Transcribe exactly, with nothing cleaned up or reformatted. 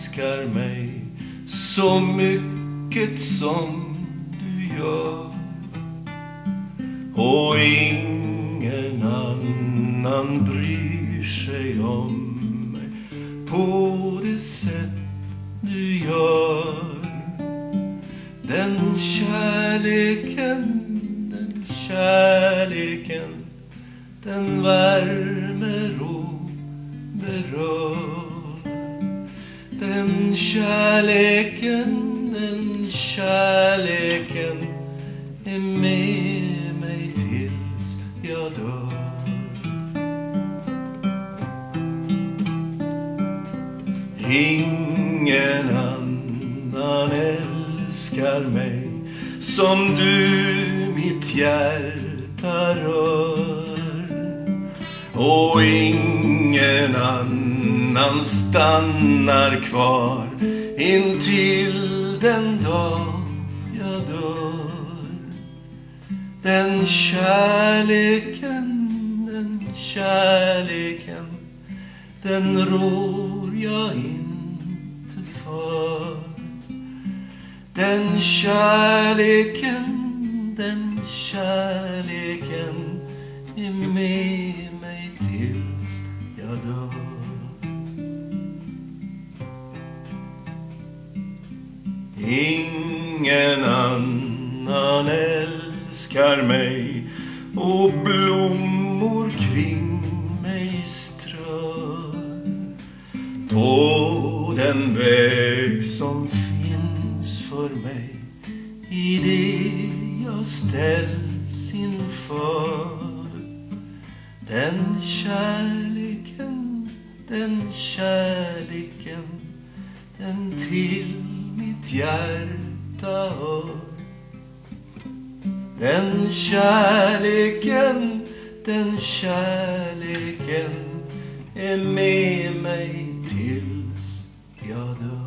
älskar mig så mycket som du gör, och ingen annan bryr sig om mig på det sätt du gör. Den kärleken, den kärleken, den värmer och berör. Den kärleken, den kärleken är med mig tills jag dör. Ingen annan älskar mig som du mitt hjärta rör, och ingen annan stannar kvar intill den dag jag dör. Den kärleken, den kärleken, den rår jag inte för. Den kärleken, den kärleken är med mig tills jag dör. Ingen annan älskar mig, och blommor kring mig strör. På den väg som finns för mig, i det jag ställs inför. Den kärleken, den kärleken, den till mitt hjärta hör. Den kärleken, den kärleken är med mig tills jag dör.